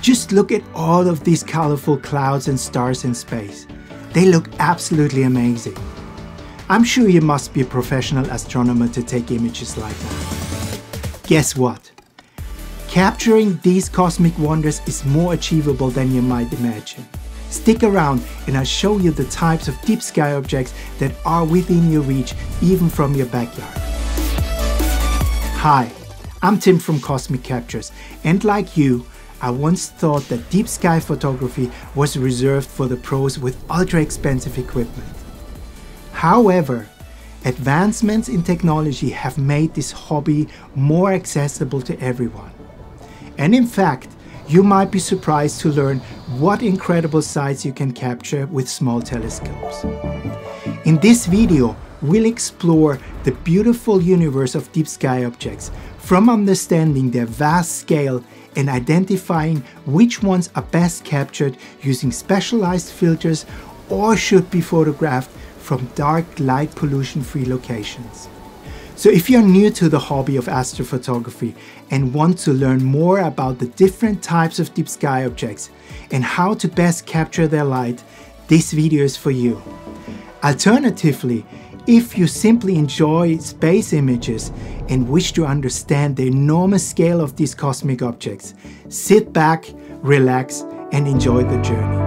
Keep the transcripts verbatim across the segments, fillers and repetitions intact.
Just look at all of these colorful clouds and stars in space. They look absolutely amazing. I'm sure you must be a professional astronomer to take images like that. Guess what? Capturing these cosmic wonders is more achievable than you might imagine. Stick around and I'll show you the types of deep sky objects that are within your reach, even from your backyard. Hi, I'm Tim from Cosmic Captures, and like you, I once thought that deep sky photography was reserved for the pros with ultra expensive equipment. However, advancements in technology have made this hobby more accessible to everyone. And in fact, you might be surprised to learn what incredible sights you can capture with small telescopes. In this video, we'll explore the beautiful universe of deep sky objects, from understanding their vast scale and identifying which ones are best captured using specialized filters or should be photographed from dark, light pollution-free locations. So if you're new to the hobby of astrophotography and want to learn more about the different types of deep sky objects and how to best capture their light, this video is for you. Alternatively, if you simply enjoy space images and wish to understand the enormous scale of these cosmic objects, sit back, relax, and enjoy the journey.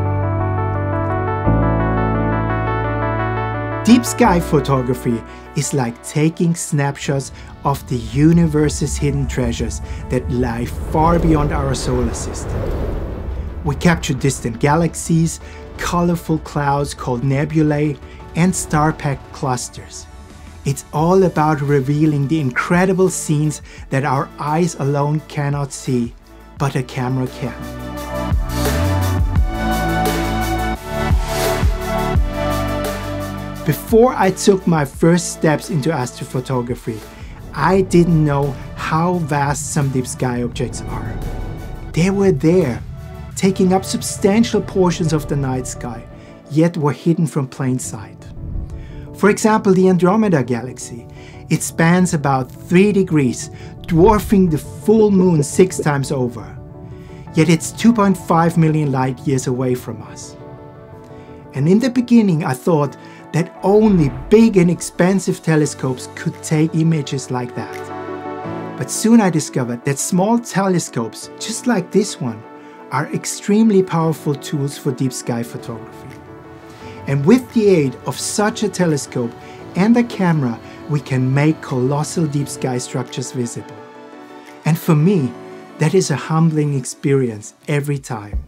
Deep sky photography is like taking snapshots of the universe's hidden treasures that lie far beyond our solar system. We capture distant galaxies, colorful clouds called nebulae, and star-packed clusters. It's all about revealing the incredible scenes that our eyes alone cannot see, but a camera can. Before I took my first steps into astrophotography, I didn't know how vast some deep sky objects are. They were there, taking up substantial portions of the night sky, yet were hidden from plain sight. For example, the Andromeda galaxy. It spans about three degrees, dwarfing the full moon six times over. Yet it's two point five million light years away from us. And in the beginning, I thought that only big and expensive telescopes could take images like that. But soon I discovered that small telescopes, just like this one, are extremely powerful tools for deep sky photography. And with the aid of such a telescope and a camera, we can make colossal deep sky structures visible. And for me, that is a humbling experience every time.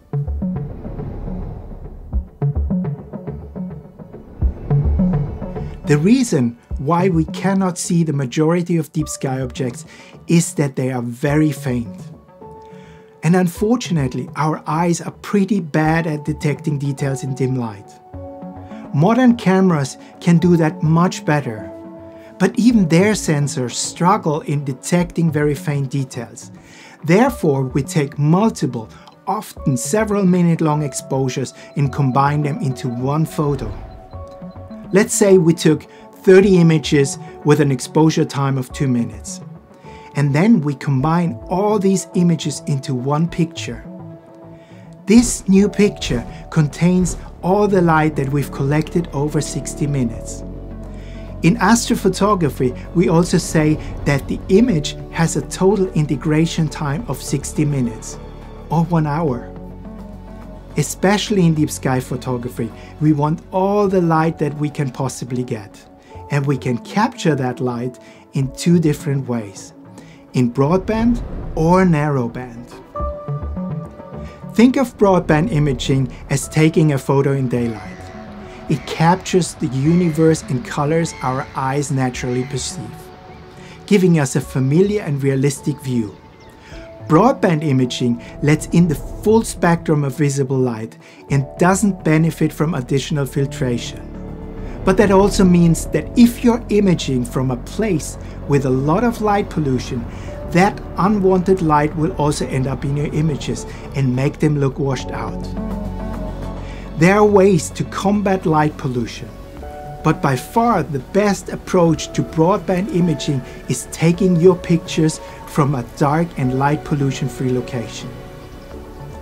The reason why we cannot see the majority of deep sky objects is that they are very faint. And unfortunately, our eyes are pretty bad at detecting details in dim light. Modern cameras can do that much better, but even their sensors struggle in detecting very faint details. Therefore, we take multiple, often several minute long exposures and combine them into one photo. Let's say we took thirty images with an exposure time of two minutes. And then we combine all these images into one picture. This new picture contains all the light that we've collected over sixty minutes. In astrophotography, we also say that the image has a total integration time of sixty minutes, or one hour. Especially in deep sky photography, we want all the light that we can possibly get. And we can capture that light in two different ways, in broadband or narrowband. Think of broadband imaging as taking a photo in daylight. It captures the universe in colors our eyes naturally perceive, giving us a familiar and realistic view. Broadband imaging lets in the full spectrum of visible light and doesn't benefit from additional filtration. But that also means that if you're imaging from a place with a lot of light pollution, that unwanted light will also end up in your images and make them look washed out. There are ways to combat light pollution, but by far the best approach to broadband imaging is taking your pictures from a dark and light pollution-free location.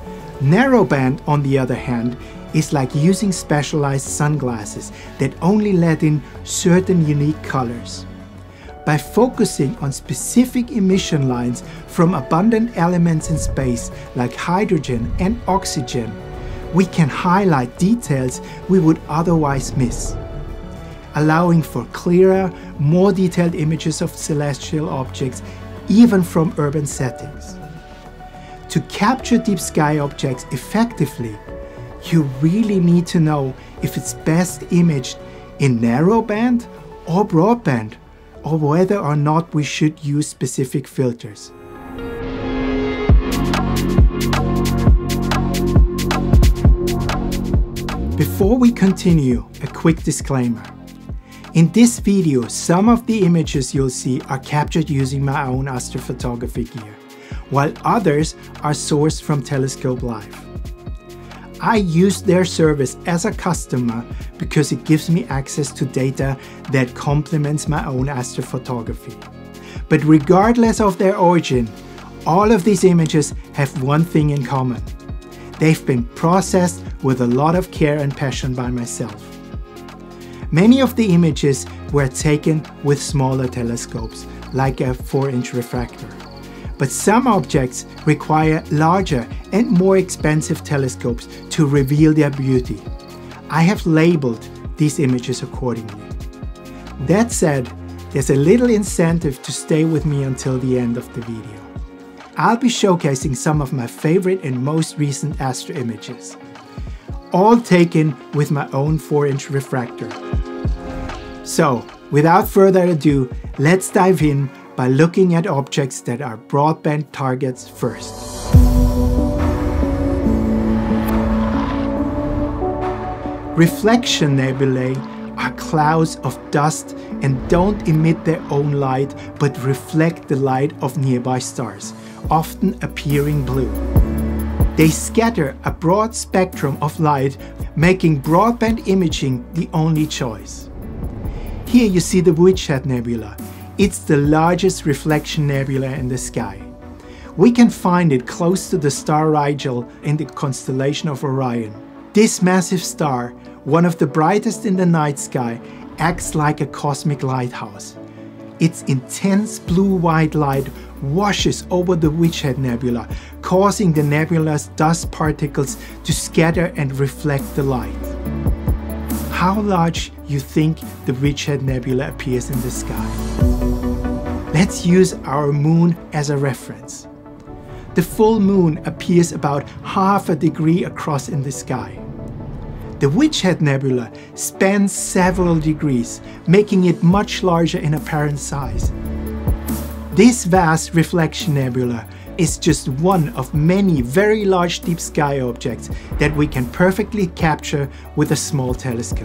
Narrowband, on the other hand, is like using specialized sunglasses that only let in certain unique colors. By focusing on specific emission lines from abundant elements in space like hydrogen and oxygen, we can highlight details we would otherwise miss, allowing for clearer, more detailed images of celestial objects, even from urban settings. To capture deep sky objects effectively, you really need to know if it's best imaged in narrowband or broadband, or whether or not we should use specific filters. Before we continue, a quick disclaimer. In this video, some of the images you'll see are captured using my own astrophotography gear, while others are sourced from Telescope Live. I use their service as a customer because it gives me access to data that complements my own astrophotography. But regardless of their origin, all of these images have one thing in common. They've been processed with a lot of care and passion by myself. Many of the images were taken with smaller telescopes, like a four inch refractor. But some objects require larger and more expensive telescopes to reveal their beauty. I have labeled these images accordingly. That said, there's a little incentive to stay with me until the end of the video. I'll be showcasing some of my favorite and most recent astro images, all taken with my own four inch refractor. So, without further ado, let's dive in by looking at objects that are broadband targets first. Reflection nebulae are clouds of dust and don't emit their own light but reflect the light of nearby stars, often appearing blue. They scatter a broad spectrum of light, making broadband imaging the only choice. Here you see the Witchhead Nebula. It's the largest reflection nebula in the sky. We can find it close to the star Rigel in the constellation of Orion. This massive star, one of the brightest in the night sky, acts like a cosmic lighthouse. Its intense blue-white light washes over the Witchhead Nebula, causing the nebula's dust particles to scatter and reflect the light. How large you think the Witchhead Nebula appears in the sky? Let's use our moon as a reference. The full moon appears about half a degree across in the sky. The Witchhead Nebula spans several degrees, making it much larger in apparent size. This vast reflection nebula is just one of many very large deep sky objects that we can perfectly capture with a small telescope.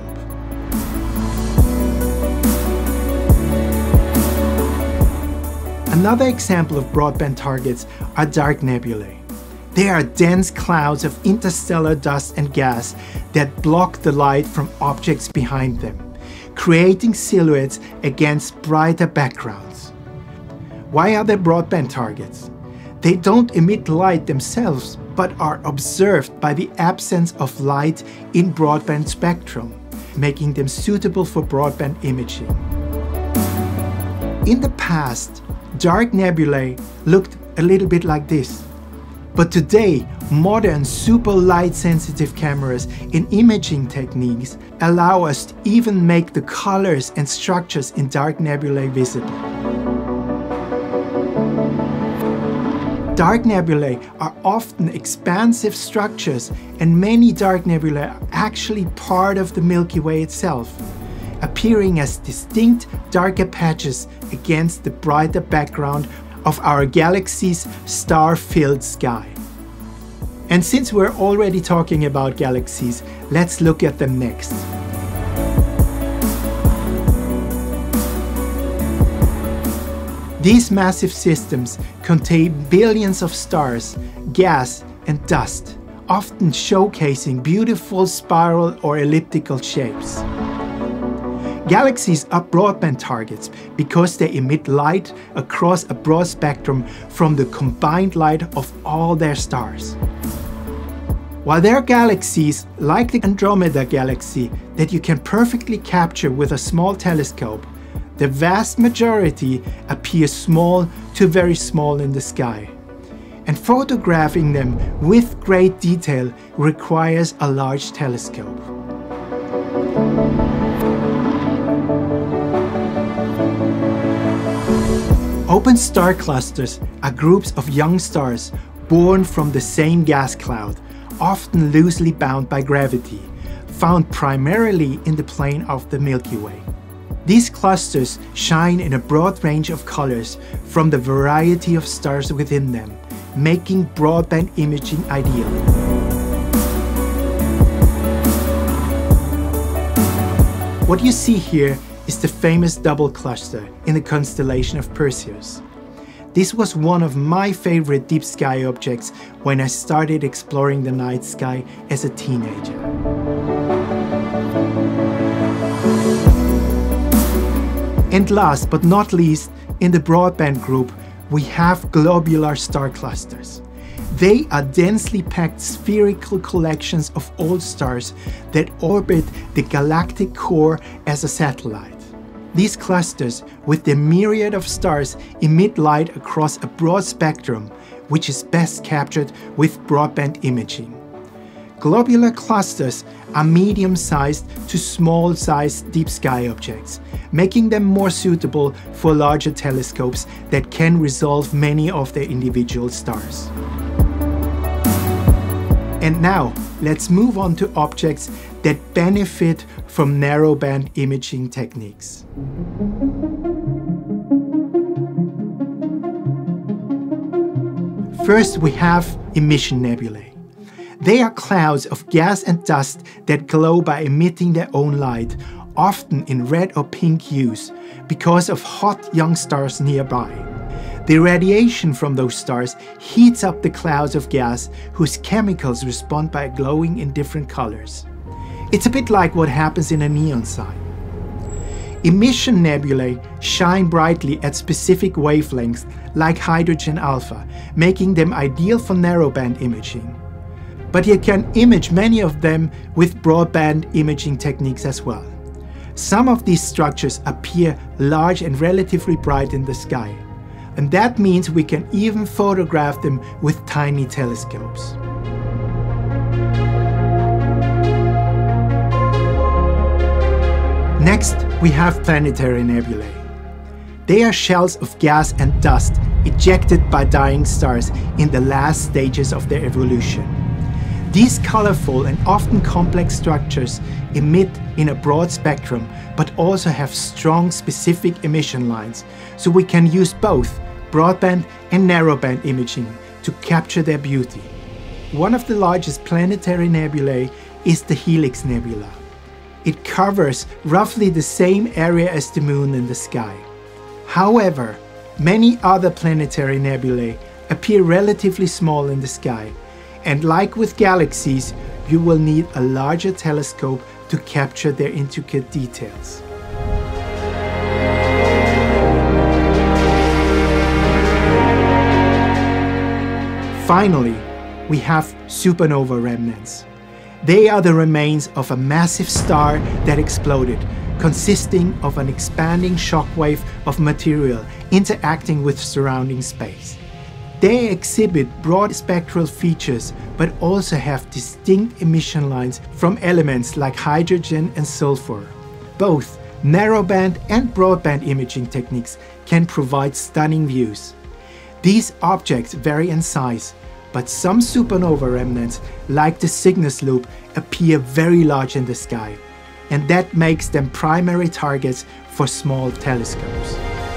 Another example of broadband targets are dark nebulae. They are dense clouds of interstellar dust and gas that block the light from objects behind them, creating silhouettes against brighter backgrounds. Why are they broadband targets? They don't emit light themselves, but are observed by the absence of light in broadband spectrum, making them suitable for broadband imaging. In the past, dark nebulae looked a little bit like this. But today, modern super light sensitive cameras and imaging techniques allow us to even make the colors and structures in dark nebulae visible. Dark nebulae are often expansive structures, and many dark nebulae are actually part of the Milky Way itself, appearing as distinct darker patches against the brighter background of our galaxy's star-filled sky. And since we're already talking about galaxies, let's look at them next. These massive systems contain billions of stars, gas, and dust, often showcasing beautiful spiral or elliptical shapes. Galaxies are broadband targets because they emit light across a broad spectrum from the combined light of all their stars. While there are galaxies, like the Andromeda galaxy, that you can perfectly capture with a small telescope, the vast majority appear small to very small in the sky. And photographing them with great detail requires a large telescope. Open star clusters are groups of young stars born from the same gas cloud, often loosely bound by gravity, found primarily in the plane of the Milky Way. These clusters shine in a broad range of colors from the variety of stars within them, making broadband imaging ideal. What you see here is the famous double cluster in the constellation of Perseus. This was one of my favorite deep sky objects when I started exploring the night sky as a teenager. And last but not least, in the broadband group, we have globular star clusters. They are densely packed spherical collections of old stars that orbit the galactic core as a satellite. These clusters, with their myriad of stars, emit light across a broad spectrum, which is best captured with broadband imaging. Globular clusters are medium-sized to small-sized deep sky objects, making them more suitable for larger telescopes that can resolve many of their individual stars. And now, let's move on to objects that benefit from narrowband imaging techniques. First, we have emission nebulae. They are clouds of gas and dust that glow by emitting their own light, often in red or pink hues, because of hot young stars nearby. The radiation from those stars heats up the clouds of gas, whose chemicals respond by glowing in different colors. It's a bit like what happens in a neon sign. Emission nebulae shine brightly at specific wavelengths, like hydrogen alpha, making them ideal for narrowband imaging. But you can image many of them with broadband imaging techniques as well. Some of these structures appear large and relatively bright in the sky, and that means we can even photograph them with tiny telescopes. Next, we have planetary nebulae. They are shells of gas and dust ejected by dying stars in the last stages of their evolution. These colorful and often complex structures emit in a broad spectrum, but also have strong specific emission lines, so we can use both broadband and narrowband imaging to capture their beauty. One of the largest planetary nebulae is the Helix Nebula. It covers roughly the same area as the Moon in the sky. However, many other planetary nebulae appear relatively small in the sky, and like with galaxies, you will need a larger telescope to capture their intricate details. Finally, we have supernova remnants. They are the remains of a massive star that exploded, consisting of an expanding shockwave of material interacting with surrounding space. They exhibit broad spectral features, but also have distinct emission lines from elements like hydrogen and sulfur. Both narrowband and broadband imaging techniques can provide stunning views. These objects vary in size, but some supernova remnants, like the Cygnus loop, appear very large in the sky, and that makes them primary targets for small telescopes.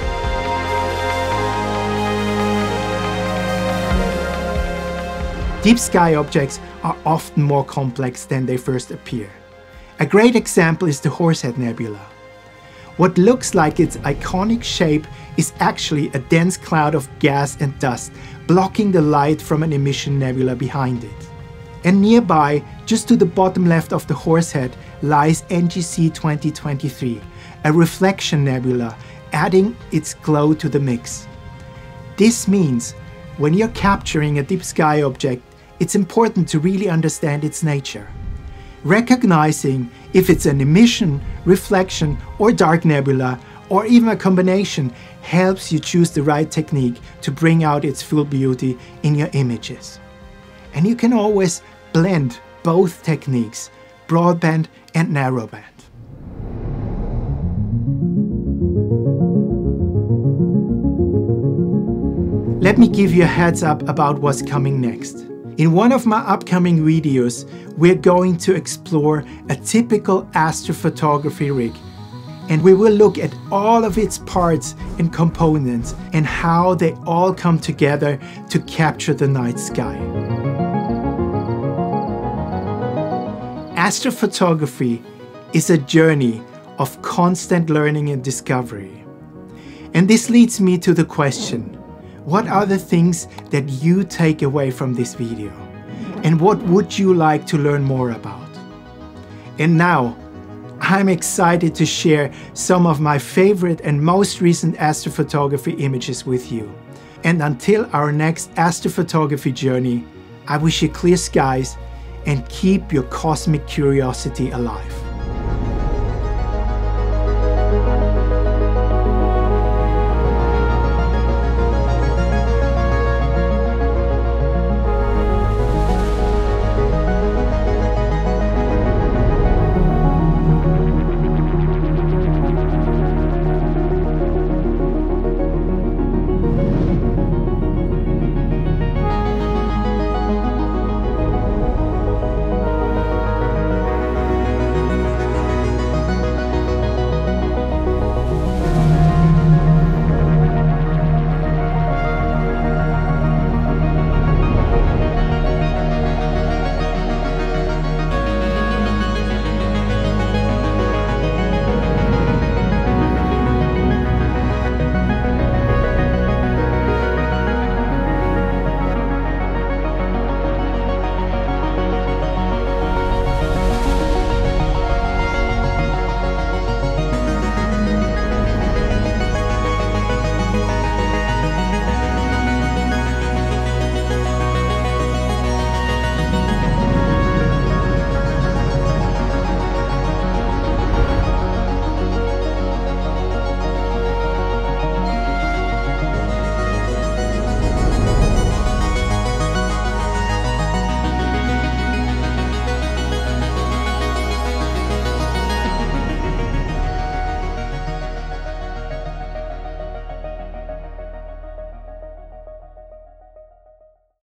Deep sky objects are often more complex than they first appear. A great example is the Horsehead Nebula. What looks like its iconic shape is actually a dense cloud of gas and dust blocking the light from an emission nebula behind it. And nearby, just to the bottom left of the Horsehead, lies N G C twenty twenty-three, a reflection nebula, adding its glow to the mix. This means when you're capturing a deep sky object, it's important to really understand its nature. Recognizing if it's an emission, reflection, or dark nebula, or even a combination, helps you choose the right technique to bring out its full beauty in your images. And you can always blend both techniques, broadband and narrowband. Let me give you a heads up about what's coming next. In one of my upcoming videos, we're going to explore a typical astrophotography rig, and we will look at all of its parts and components and how they all come together to capture the night sky. Astrophotography is a journey of constant learning and discovery. And this leads me to the question, what are the things that you take away from this video? And what would you like to learn more about? And now, I'm excited to share some of my favorite and most recent astrophotography images with you. And until our next astrophotography journey, I wish you clear skies and keep your cosmic curiosity alive.